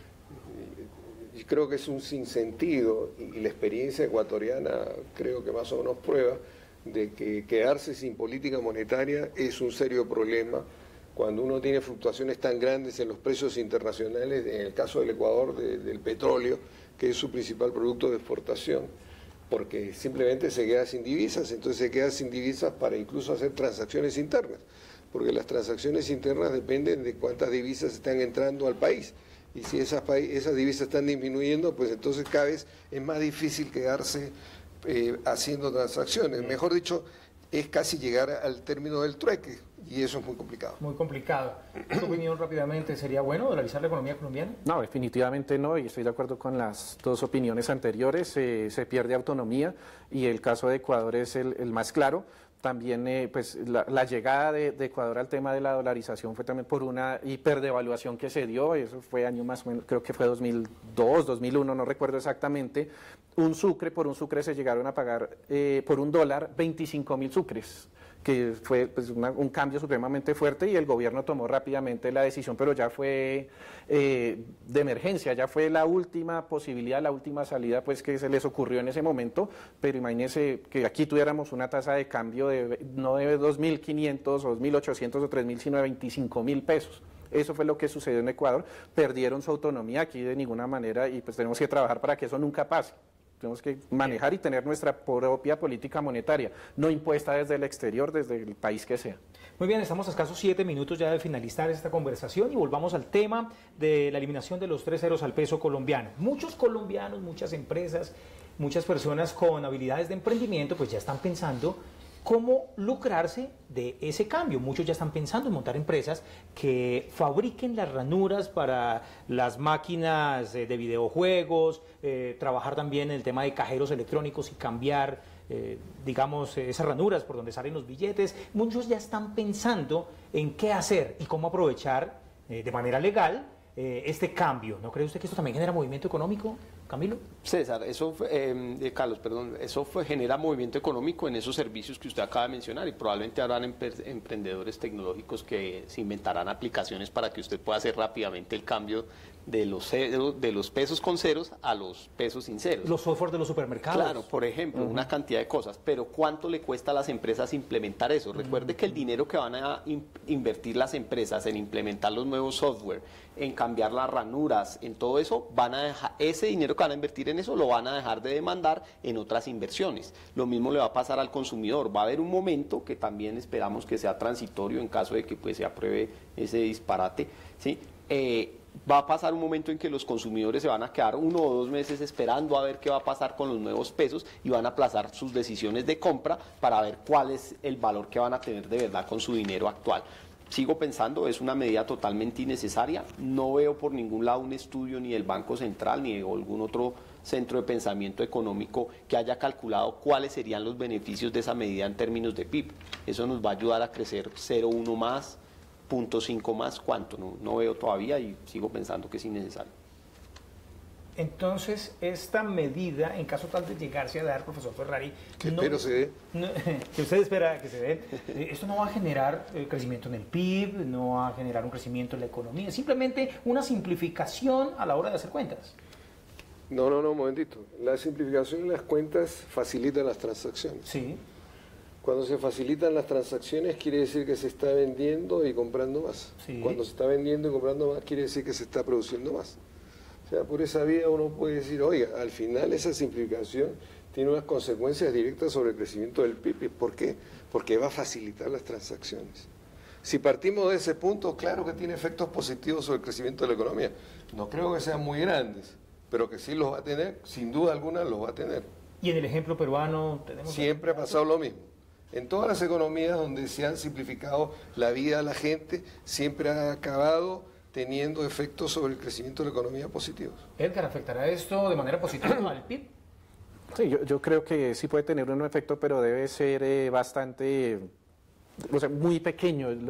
Speaker 2: Y creo que es un sinsentido y la experiencia ecuatoriana creo que más o menos prueba de que quedarse sin política monetaria es un serio problema cuando uno tiene fluctuaciones tan grandes en los precios internacionales, en el caso del Ecuador de, del petróleo, que es su principal producto de exportación, porque simplemente se queda sin divisas, entonces se queda sin divisas para incluso hacer transacciones internas, porque las transacciones internas dependen de cuántas divisas están entrando al país. Y si esas, esas divisas están disminuyendo, pues entonces cada vez es más difícil quedarse eh, haciendo transacciones. Mejor dicho, es casi llegar al término del trueque, y eso es muy complicado.
Speaker 1: Muy complicado. ¿Tu opinión rápidamente? ¿Sería bueno dolarizar la economía colombiana?
Speaker 4: No, definitivamente no, y estoy de acuerdo con las dos opiniones anteriores. Eh, se pierde autonomía y el caso de Ecuador es el, el más claro. También eh, pues la, la llegada de, de Ecuador al tema de la dolarización fue también por una hiperdevaluación que se dio, eso fue año más o menos, creo que fue dos mil dos, dos mil uno, no recuerdo exactamente. Un sucre, por un sucre se llegaron a pagar eh, por un dólar veinticinco mil sucres, que fue pues, una, un cambio supremamente fuerte y el gobierno tomó rápidamente la decisión, pero ya fue eh, de emergencia, ya fue la última posibilidad, la última salida pues que se les ocurrió en ese momento, pero imagínense que aquí tuviéramos una tasa de cambio de no de dos mil quinientos o dos mil ochocientos o tres mil, sino de veinticinco mil pesos. Eso fue lo que sucedió en Ecuador, perdieron su autonomía aquí de ninguna manera y pues tenemos que trabajar para que eso nunca pase. Tenemos que manejar y tener nuestra propia política monetaria, no impuesta desde el exterior, desde el país que sea.
Speaker 1: Muy bien, estamos a escasos siete minutos ya de finalizar esta conversación y volvamos al tema de la eliminación de los tres ceros al peso colombiano. Muchos colombianos, muchas empresas, muchas personas con habilidades de emprendimiento pues ya están pensando cómo lucrarse de ese cambio. Muchos ya están pensando en montar empresas que fabriquen las ranuras para las máquinas de videojuegos, eh, trabajar también en el tema de cajeros electrónicos y cambiar, eh, digamos, esas ranuras por donde salen los billetes. Muchos ya están pensando en qué hacer y cómo aprovechar eh, de manera legal eh, este cambio. ¿No cree usted que esto también genera movimiento económico, Camilo?
Speaker 3: César, eso fue, eh, Carlos, perdón, eso fue, genera movimiento económico en esos servicios que usted acaba de mencionar y probablemente habrán emprendedores tecnológicos que se inventarán aplicaciones para que usted pueda hacer rápidamente el cambio de los, de los pesos con ceros a los pesos sin ceros.
Speaker 1: Los software de los supermercados.
Speaker 3: Claro, por ejemplo, uh-huh. una cantidad de cosas, pero ¿cuánto le cuesta a las empresas implementar eso? Uh-huh. Recuerde que el dinero que van a in invertir las empresas en implementar los nuevos software, en cambiar las ranuras, en todo eso, van a dejar, ese dinero que van a invertir en eso lo van a dejar de demandar en otras inversiones. Lo mismo le va a pasar al consumidor. Va a haber un momento que también esperamos que sea transitorio en caso de que pues, se apruebe ese disparate, ¿sí? Eh, va a pasar un momento en que los consumidores se van a quedar uno o dos meses esperando a ver qué va a pasar con los nuevos pesos y van a aplazar sus decisiones de compra para ver cuál es el valor que van a tener de verdad con su dinero actual. Sigo pensando, es una medida totalmente innecesaria. No veo por ningún lado un estudio ni del Banco Central ni de algún otro centro de pensamiento económico que haya calculado cuáles serían los beneficios de esa medida en términos de P I B. Eso nos va a ayudar a crecer cero punto uno más, cero punto cinco más, ¿cuánto? No, no veo todavía y sigo pensando que es innecesario.
Speaker 1: Entonces, esta medida, en caso tal de llegarse a dar, profesor Ferrari,
Speaker 2: que
Speaker 1: no,
Speaker 2: espero se dé.
Speaker 1: No, que usted espera que se dé, eh, esto no va a generar eh, crecimiento en el P I B, no va a generar un crecimiento en la economía, simplemente una simplificación a la hora de hacer cuentas.
Speaker 2: No, no, no, un momentito. La simplificación en las cuentas facilita las transacciones.
Speaker 1: Sí.
Speaker 2: Cuando se facilitan las transacciones quiere decir que se está vendiendo y comprando más.
Speaker 1: Sí.
Speaker 2: Cuando se está vendiendo y comprando más quiere decir que se está produciendo más. O sea, por esa vía uno puede decir, oiga, al final esa simplificación tiene unas consecuencias directas sobre el crecimiento del P I B. ¿Por qué? Porque va a facilitar las transacciones. Si partimos de ese punto, claro que tiene efectos positivos sobre el crecimiento de la economía. No creo que sean muy grandes, pero que sí los va a tener, sin duda alguna los va a tener.
Speaker 1: Y en el ejemplo peruano tenemos...
Speaker 2: Siempre ha pasado lo mismo. En todas las economías donde se han simplificado la vida a la gente, siempre ha acabado teniendo efectos sobre el crecimiento de la economía positivos.
Speaker 1: Edgar, ¿afectará esto de manera positiva al P I B?
Speaker 4: Sí, yo, yo creo que sí puede tener un efecto, pero debe ser eh, bastante, o sea, muy pequeño. Lo,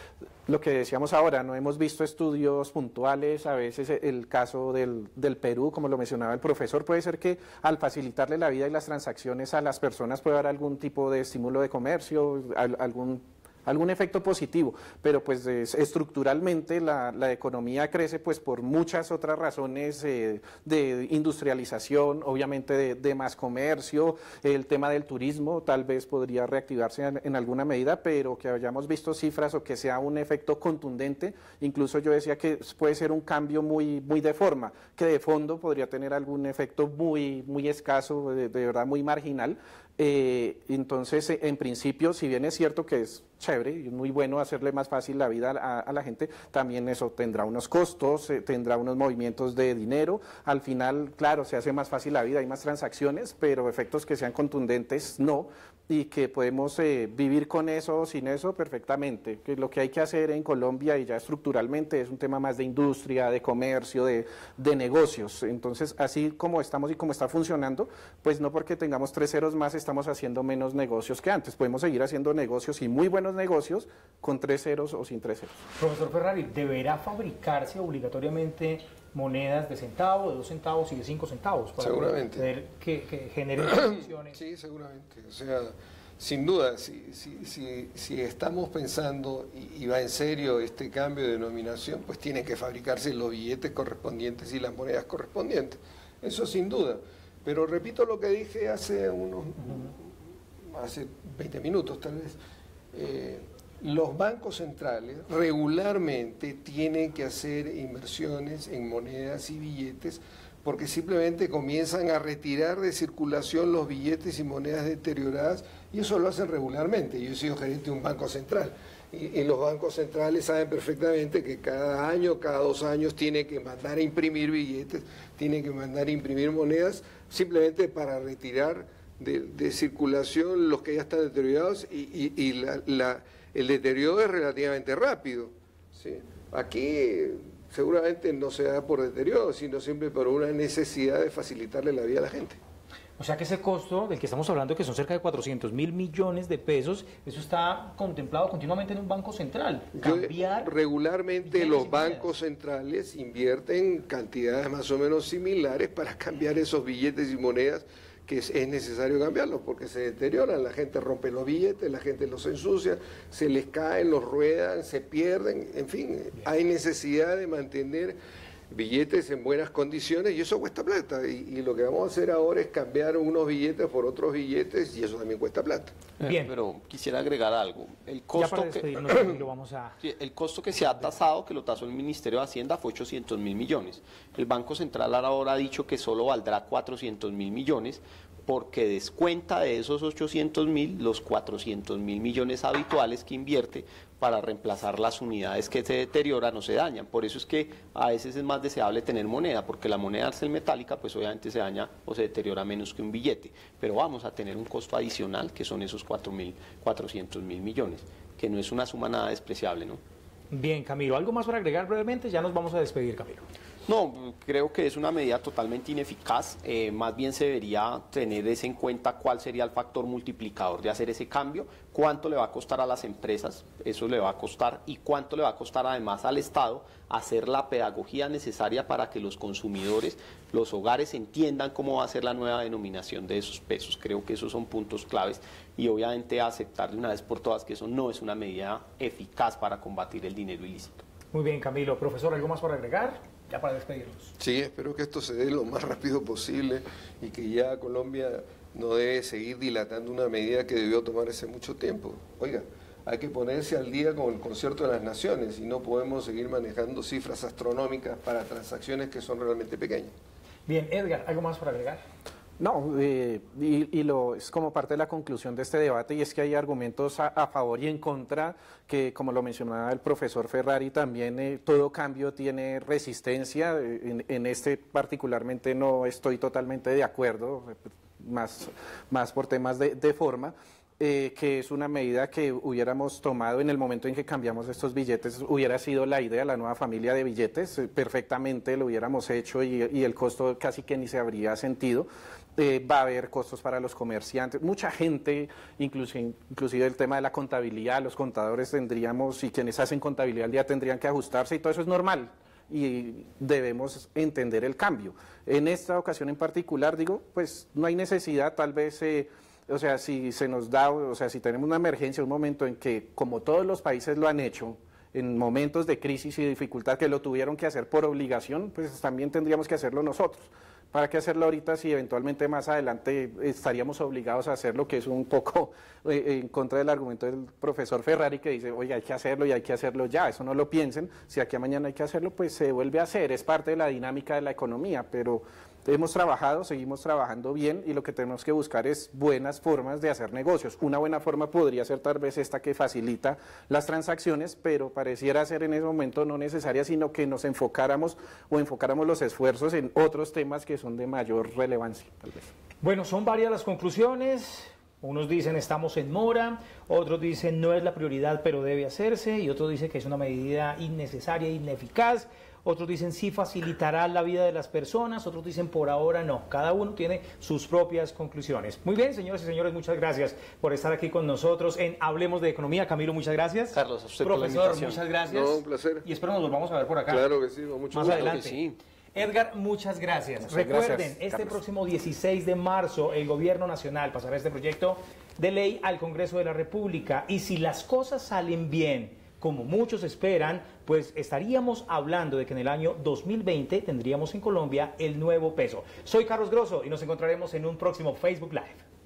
Speaker 4: lo que decíamos ahora, no hemos visto estudios puntuales, a veces el caso del, del Perú, como lo mencionaba el profesor, puede ser que al facilitarle la vida y las transacciones a las personas pueda dar algún tipo de estímulo de comercio, al, algún... algún efecto positivo, pero pues es, estructuralmente la, la economía crece pues por muchas otras razones eh, de industrialización, obviamente de, de más comercio, el tema del turismo tal vez podría reactivarse en, en alguna medida, pero que hayamos visto cifras o que sea un efecto contundente, incluso yo decía que puede ser un cambio muy, muy de forma, que de fondo podría tener algún efecto muy, muy escaso, de, de verdad muy marginal. Eh, entonces, en principio, si bien es cierto que es chévere y muy bueno hacerle más fácil la vida a, a la gente, también eso tendrá unos costos, eh, tendrá unos movimientos de dinero. Al final, claro, se hace más fácil la vida, hay más transacciones, pero efectos que sean contundentes, no. Y que podemos eh, vivir con eso o sin eso perfectamente. Que lo que hay que hacer en Colombia y ya estructuralmente es un tema más de industria, de comercio, de, de negocios. Entonces, así como estamos y como está funcionando, pues no porque tengamos tres ceros más estamos haciendo menos negocios que antes. Podemos seguir haciendo negocios y muy buenos negocios con tres ceros o sin tres ceros.
Speaker 1: Profesor Ferrari, ¿deberá fabricarse obligatoriamente monedas de centavo, de dos centavos y de cinco centavos para
Speaker 2: seguramente
Speaker 1: poder que, que generen condiciones?
Speaker 2: Sí, seguramente. O sea, sin duda, si, si, si, si estamos pensando y, y va en serio este cambio de denominación, pues tienen que fabricarse los billetes correspondientes y las monedas correspondientes. Eso sin duda. Pero repito lo que dije hace unos, hace veinte minutos tal vez. Eh, Los bancos centrales regularmente tienen que hacer inversiones en monedas y billetes porque simplemente comienzan a retirar de circulación los billetes y monedas deterioradas y eso lo hacen regularmente. Yo he sido gerente de un banco central y, y los bancos centrales saben perfectamente que cada año, cada dos años tienen que mandar a imprimir billetes, tienen que mandar a imprimir monedas simplemente para retirar de, de circulación los que ya están deteriorados y, y, y la... la el deterioro es relativamente rápido. ¿Sí? Aquí seguramente no se da por deterioro, sino siempre por una necesidad de facilitarle la vida a la gente.
Speaker 1: O sea que ese costo del que estamos hablando, que son cerca de cuatrocientos mil millones de pesos, eso está contemplado continuamente en un banco central. Cambiar
Speaker 2: Yo, regularmente los bancos centrales invierten cantidades más o menos similares para cambiar esos billetes y monedas que es, es necesario cambiarlos porque se deterioran, la gente rompe los billetes, la gente los ensucia, se les caen, los ruedan, se pierden, en fin, hay necesidad de mantener billetes en buenas condiciones y eso cuesta plata y, y lo que vamos a hacer ahora es cambiar unos billetes por otros billetes y eso también cuesta plata.
Speaker 3: Bien, pero quisiera agregar algo. El costo,
Speaker 1: ya para
Speaker 3: que,
Speaker 1: lo vamos a...
Speaker 3: el costo que se ha tasado, que lo tasó el Ministerio de Hacienda, fue ochocientos mil millones. El Banco Central ahora ha dicho que solo valdrá cuatrocientos mil millones porque descuenta de esos ochocientos mil los cuatrocientos mil millones habituales que invierte para reemplazar las unidades que se deterioran o se dañan. Por eso es que a veces es más deseable tener moneda, porque la moneda al ser metálica pues obviamente se daña o se deteriora menos que un billete, pero vamos a tener un costo adicional que son esos cuatrocientos mil millones, que no es una suma nada despreciable, ¿no?
Speaker 1: Bien, Camilo, ¿algo más para agregar brevemente? Ya nos vamos a despedir, Camilo.
Speaker 3: No, creo que es una medida totalmente ineficaz, eh, más bien se debería tener ese en cuenta cuál sería el factor multiplicador de hacer ese cambio, cuánto le va a costar a las empresas, eso le va a costar, y cuánto le va a costar además al Estado hacer la pedagogía necesaria para que los consumidores, los hogares entiendan cómo va a ser la nueva denominación de esos pesos. Creo que esos son puntos claves y obviamente aceptar de una vez por todas que eso no es una medida eficaz para combatir el dinero ilícito.
Speaker 1: Muy bien, Camilo. Profesor, ¿algo más por agregar? Ya para despedirnos.
Speaker 2: Sí, espero que esto se dé lo más rápido posible y que ya Colombia no debe seguir dilatando una medida que debió tomar hace mucho tiempo. Oiga, hay que ponerse al día con el concierto de las naciones y no podemos seguir manejando cifras astronómicas para transacciones que son realmente pequeñas.
Speaker 1: Bien, Edgar, ¿algo más por agregar?
Speaker 4: No, eh, y, y lo, es como parte de la conclusión de este debate y es que hay argumentos a, a favor y en contra que, como lo mencionaba el profesor Ferrari, también eh, todo cambio tiene resistencia. En, en este particularmente no estoy totalmente de acuerdo. más, más por temas de, de forma. Eh, que es una medida que hubiéramos tomado en el momento en que cambiamos estos billetes, hubiera sido la idea, la nueva familia de billetes, eh, perfectamente lo hubiéramos hecho y, y el costo casi que ni se habría sentido. Eh, va a haber costos para los comerciantes, mucha gente, inclusive, inclusive el tema de la contabilidad, los contadores tendríamos y quienes hacen contabilidad al día tendrían que ajustarse y todo eso es normal. Y debemos entender el cambio. En esta ocasión en particular, digo, pues no hay necesidad, tal vez... Eh, O sea, si se nos da, o sea, si tenemos una emergencia, un momento en que, como todos los países lo han hecho, en momentos de crisis y dificultad que lo tuvieron que hacer por obligación, pues también tendríamos que hacerlo nosotros. ¿Para qué hacerlo ahorita si eventualmente más adelante estaríamos obligados a hacerlo, que es un poco eh, en contra del argumento del profesor Ferrari que dice, oye, hay que hacerlo y hay que hacerlo ya, eso no lo piensen, si aquí a mañana hay que hacerlo, pues se vuelve a hacer, es parte de la dinámica de la economía, pero... Hemos trabajado, seguimos trabajando bien y lo que tenemos que buscar es buenas formas de hacer negocios. Una buena forma podría ser tal vez esta que facilita las transacciones, pero pareciera ser en ese momento no necesaria, sino que nos enfocáramos o enfocáramos los esfuerzos en otros temas que son de mayor relevancia, tal vez.
Speaker 1: Bueno, son varias las conclusiones. Unos dicen estamos en mora, otros dicen no es la prioridad pero debe hacerse y otros dicen que es una medida innecesaria e ineficaz. Otros dicen sí facilitará la vida de las personas, otros dicen por ahora no. Cada uno tiene sus propias conclusiones. Muy bien, señoras y señores, muchas gracias por estar aquí con nosotros en Hablemos de Economía. Camilo, muchas gracias.
Speaker 3: Carlos, a usted
Speaker 1: Profesor,
Speaker 3: por la invitación.
Speaker 1: muchas gracias.
Speaker 2: No, un placer.
Speaker 1: Y espero nos volvamos a ver por acá.
Speaker 2: Claro que sí, con mucho
Speaker 1: Más
Speaker 2: gusto.
Speaker 1: adelante.
Speaker 3: Sí.
Speaker 1: Edgar, muchas gracias.
Speaker 4: Muchas
Speaker 1: Recuerden,
Speaker 4: gracias,
Speaker 1: este
Speaker 4: Carlos.
Speaker 1: próximo dieciséis de marzo el Gobierno Nacional pasará este proyecto de ley al Congreso de la República y si las cosas salen bien, como muchos esperan, pues estaríamos hablando de que en el año dos mil veinte tendríamos en Colombia el nuevo peso. Soy Carlos Grosso y nos encontraremos en un próximo Facebook Live.